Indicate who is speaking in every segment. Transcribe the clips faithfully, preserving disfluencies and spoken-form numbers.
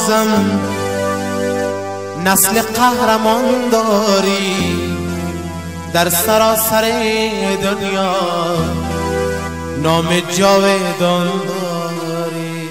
Speaker 1: نازم نسل قهرمان داری، در سراسر دنیا نام جاودان داری.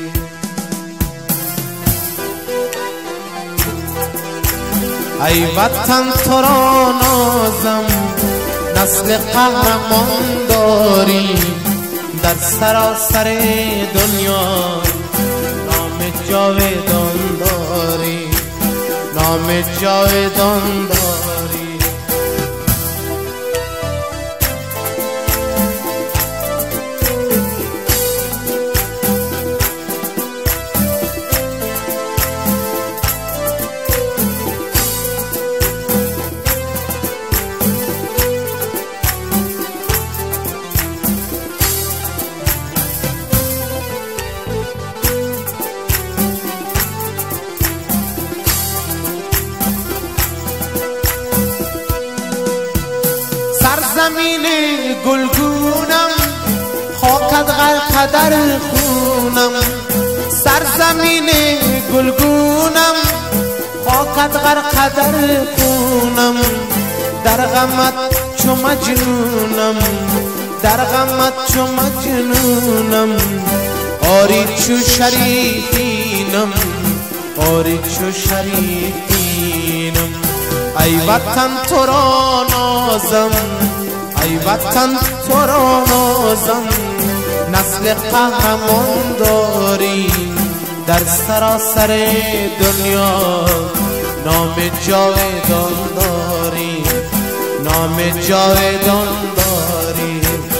Speaker 1: ای وطن تو را نازم نسل قهرمان داری، در سراسر دنیا نام جاودان داری، نام جاودان داری. سرزمین گلگونم خاکت غرق در خونم، سرزمین گلگونم خاکت غرق در خونم، در غمت چو مجنونم، در غمت چو مجنونم. آری چو شریفینم، آری چو شریفینم. ای وطن تو را نازم، ای وطن تو را نازم نسل قهرمان داری، در سراسر دنیا نام جاودان داری، نام جاودان داری.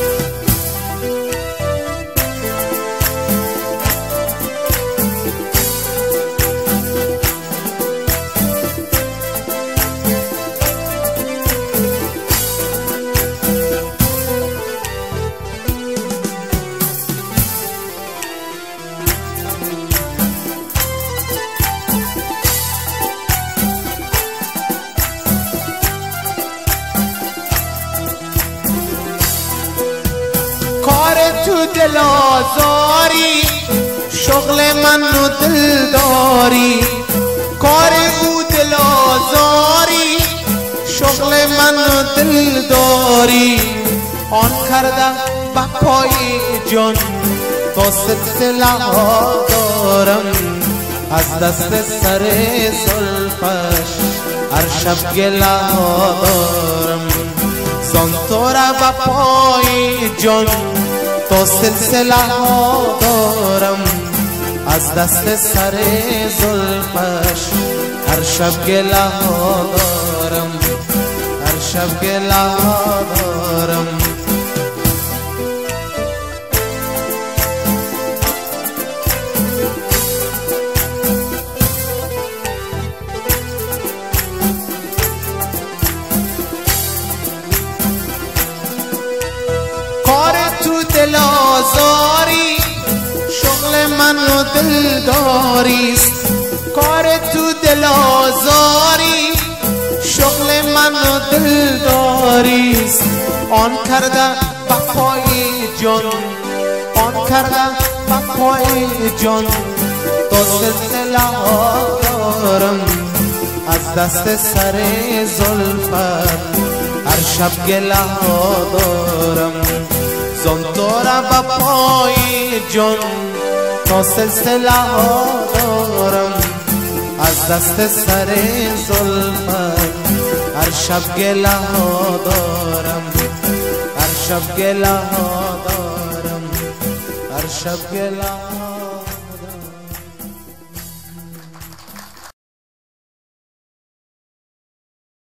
Speaker 1: تو دل آزاری شغل من و دل داری، کار او دل آزاری شغل من و دل داری. آن کرده بپای جان تا سلسله ها دارم، از دست سر زلفش هر شب گله ها دارم. زان تو را بپای جان تا سلسله ها دارم، از دست سر زلفش هر شب گله ها دارم، هر شب گله ها دارم. تو دل آزاری شغل من و دل داریست، کار تو دل آزاری شغل من و دل داریست. آن کرده بپای جان، آن کرده بپای جان تا سلسله ها دارم، از دست سر زلفت هر شب گله ها دارم. زان تو را بپای جان تا سلسله ها دارم، از دست سر زلفت هر شب گله ها دارم، هر شب گله ها دارم، هر شب گله ها